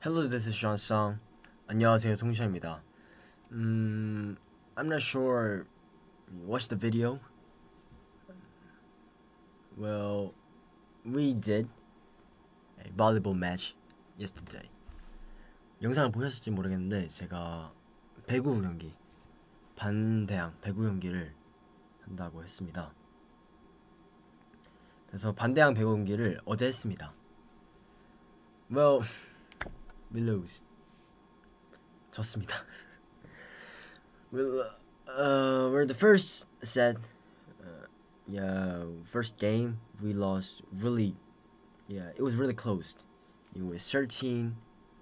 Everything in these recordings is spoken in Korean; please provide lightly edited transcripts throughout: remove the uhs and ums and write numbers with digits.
Hello, this is Sean Song. 안녕하세요, 송시아입니다. I'm not sure you watched the video. Well, we did a volleyball match yesterday. 영상을 보셨을지 모르겠는데 제가 배구 경기, 반대항 배구 경기를 한다고 했습니다. 그래서 반대항 배구 경기를 어제 했습니다. Well, we lose. 졌습니다. We're the first set. First game we lost. Really, it was really close. It was 13-12.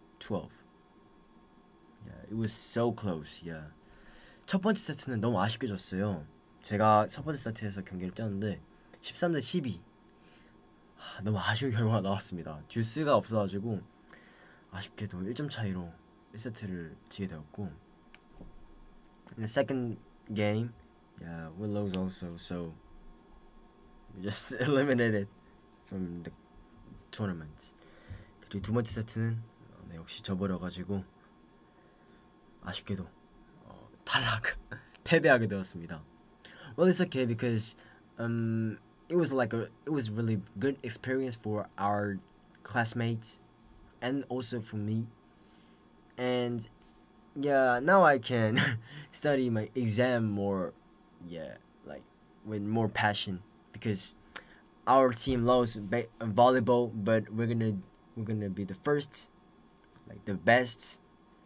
It was so close. 첫 번째 세트는 너무 아쉽게 졌어요. 제가 첫 번째 세트에서 경기를 뛰었는데 13-12. 너무 아쉬운 결과가 나왔습니다. 듀스가 없어가지고 아쉽게도 1점 차이로 1세트를 지게 되었고, in the second game, we lost also, so we just eliminated from the tournament. 그리고 두 번째 세트는 역시 져버려가지고 아쉽게도 탈락, 패배하게 되었습니다. Well, it's okay because it was really good experience for our classmates and also for me. And now I can study my exam more, with more passion, because our team loves volleyball, but we're gonna be the first, the best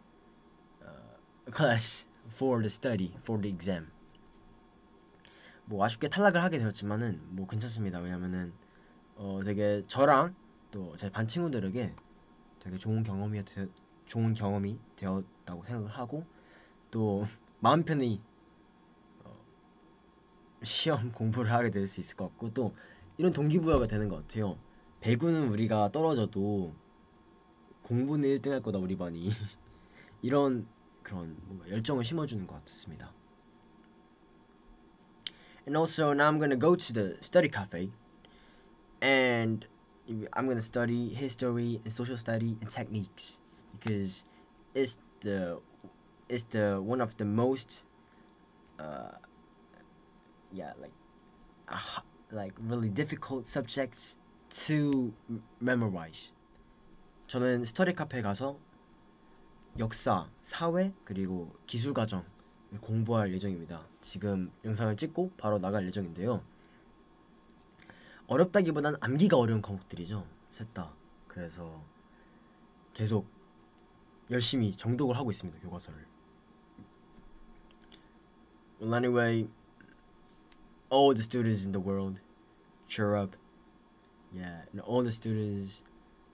class for the study for the exam. 뭐 아쉽게 탈락을 하게 되었지만은 뭐 괜찮습니다. 왜냐면은 되게 저랑 또 제 반 친구들에게 되게 좋은 경험이 되었다고 생각을 하고, 또 마음 편히 시험 공부를 하게 될 수 있을 것 같고, 또 이런 동기부여가 되는 것 같아요. 배구는 우리가 떨어져도 공부는 1등 할 거다 우리 반이. 이런 그런 뭔가 열정을 심어주는 것 같았습니다. And also now I'm gonna go to the study cafe, and I'm gonna study history and social study and techniques, because it's the one of the most really difficult subjects to memorize. 저는 스터디 카페에 가서 역사, 사회, 그리고 기술 과정을 공부할 예정입니다. 지금 영상을 찍고 바로 나갈 예정인데요. 어렵다기보단 암기가 어려운 과목들이죠, 셋 다. 그래서 계속 열심히 정독을 하고 있습니다, 교과서를. Well, anyway, all the students in the world, cheer up. And all the students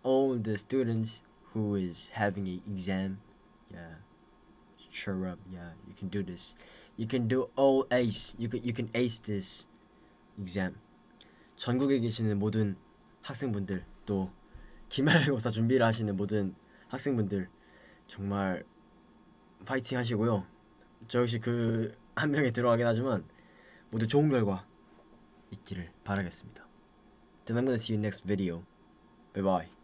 who is having an exam, cheer up. You can do this. You can do all ace. You can ace this exam. 전국에 계시는 모든 학생분들, 또 기말고사 준비를 하시는 모든 학생분들, 정말 파이팅 하시고요. 저 역시 그 한 명에 들어가긴 하지만 모두 좋은 결과 있기를 바라겠습니다. Then I'm gonna see you next video. Bye bye.